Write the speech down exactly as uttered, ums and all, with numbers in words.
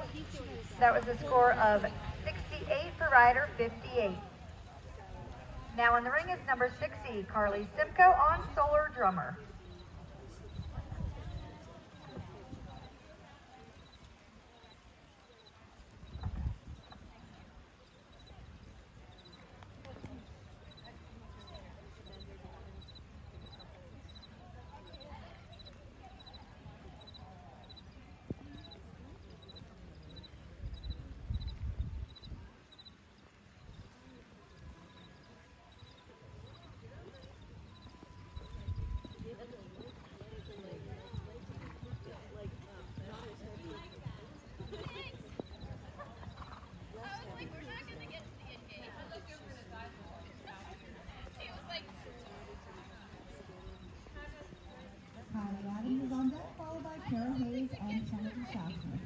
That was a score of sixty-eight for rider fifty-eight. Now in the ring is number sixty, Carly Simcoe on Solar Drummer. Kylie Adams is on deck, followed by Kara Hayes and Jennifer Schaffner.